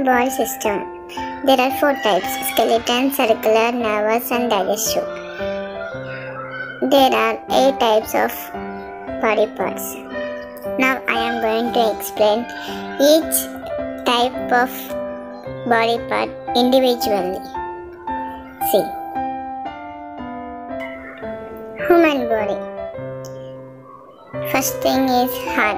Human body system. There are 4 types: skeleton, circular, nervous and digestive. There are 8 types of body parts. Now I am going to explain each type of body part individually. See. Human body. First thing is heart.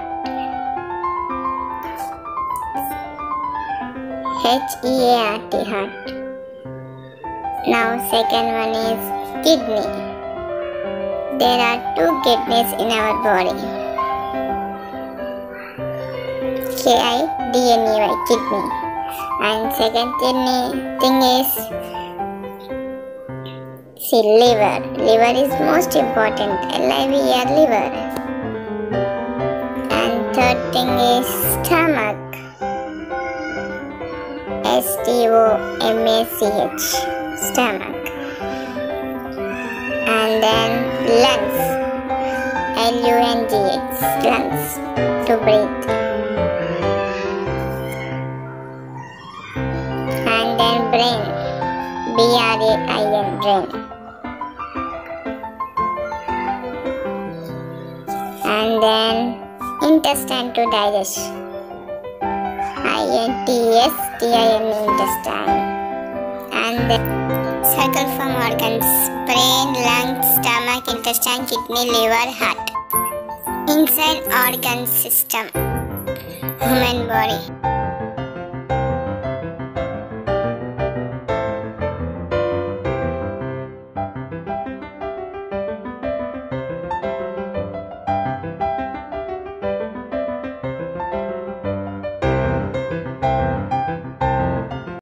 H-E-A-R-T, heart. Now second one is kidney. There are 2 kidneys in our body. K-I-D-N-E-Y, kidney. And second thing is liver. Liver is most important. L-I-V-E-R, liver. And third thing is stomach. S-T-O-M-A-C-H, stomach. And then lungs. L-U-N-G-H, lungs, to breathe. And then brain. B-R-A-I-N, brain. And then intestine to digest. I-N-T-S-T-I-N, intestine. And then circle from organs: brain, lungs, stomach, intestine, kidney, liver, heart. Inside organ system. Human body.